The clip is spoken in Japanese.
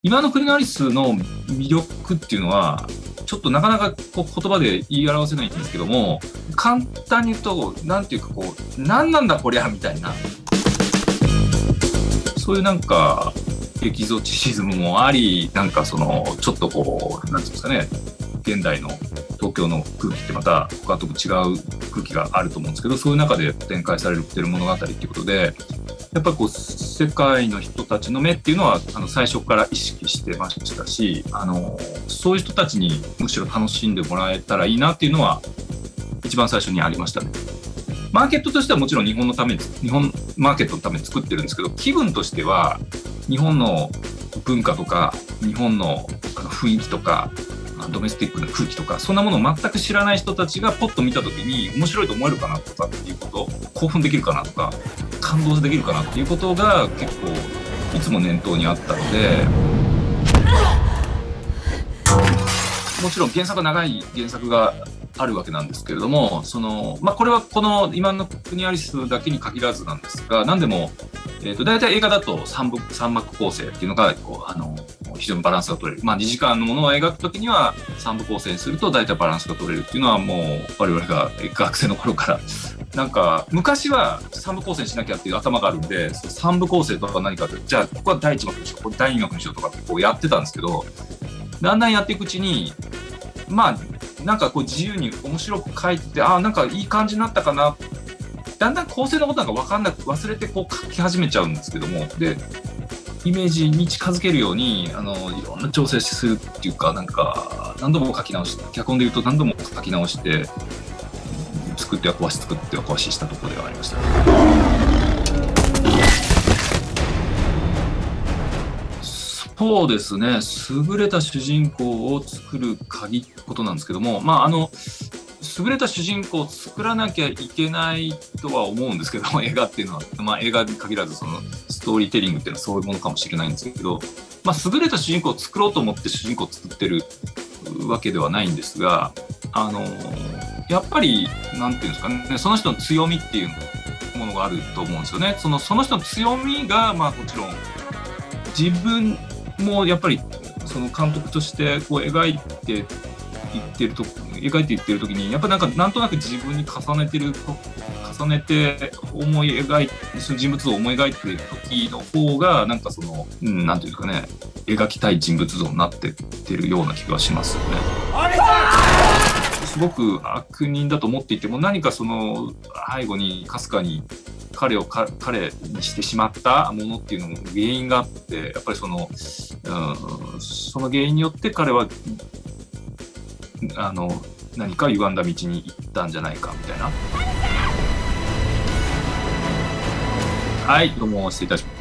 今のクリナリスの魅力っていうのはちょっとなかなかこう言葉で言い表せないんですけども、簡単に言うとなんていうかこう何なんだこりゃみたいな、そういうなんかエキゾチシズムもあり、なんかそのちょっとこうなんていうんですかね、現代の東京の空気ってまた他と違う空気があると思うんですけど、そういう中で展開されてる物語っていうことで、やっぱりこう世界の人たちの目っていうのは最初から意識してましたし、そういう人たちにむしろ楽しんでもらえたらいいなっていうのは一番最初にありましたね。マーケットとしてはもちろん日本マーケットのために作ってるんですけど、気分としては日本の文化とか日本の雰囲気とかドメスティックな空気とか、そんなものを全く知らない人たちがポッと見た時に面白いと思えるかなとかっていうこと、興奮できるかなとか感動できるかなっていうことが結構いつも念頭にあったので、もちろん原作は長い原作があるわけなんですけれども、これはこの今のクニアリスだけに限らずなんですが、何でも、大体映画だと3幕構成っていうのが非常にバランスが取れる。2時間のものを描くときには3部構成にすると大体バランスが取れるっていうのは、もう我々が学生の頃からなんか昔は3部構成にしなきゃっていう頭があるんで、3部構成とか何かって、じゃあここは第1幕にしよう、これ第2幕にしようとかってこうやってたんですけど、だんだんやっていくうちになんかこう自由に面白く書いてて、なんかいい感じになったかな、だんだん構成のことなんか分かんなく忘れてこう書き始めちゃうんですけども、でイメージに近づけるようにいろんな調整するっていうか、なんか何度も書き直して、脚本で言うと何度も書き直して作っては壊し作っては壊ししたところではありました。そうですね、優れた主人公を作る鍵ってことなんですけども、優れた主人公を作らなきゃいけないとは思うんですけど、映画っていうのは、映画に限らずそのストーリーテリングっていうのはそういうものかもしれないんですけど、優れた主人公を作ろうと思って主人公を作ってるわけではないんですが、やっぱりなんていうんですかね、その人の強みっていうものがあると思うんですよね。その人の強みがもちろん自分もやっぱりその監督としてこう描いていってる時に、やっぱなんとなく自分に重ねて思い描いて、その人物像を思い描いている時の方がなんかなんていうんですかね、描きたい人物像になってってるような気がしますよね。すごく悪人だと思っていても、何かその背後にかすかに彼にしてしまったものっていうのも原因があって、やっぱりその原因によって彼は何か歪んだ道に行ったんじゃないかみたいな。はい、どうも失礼いたします。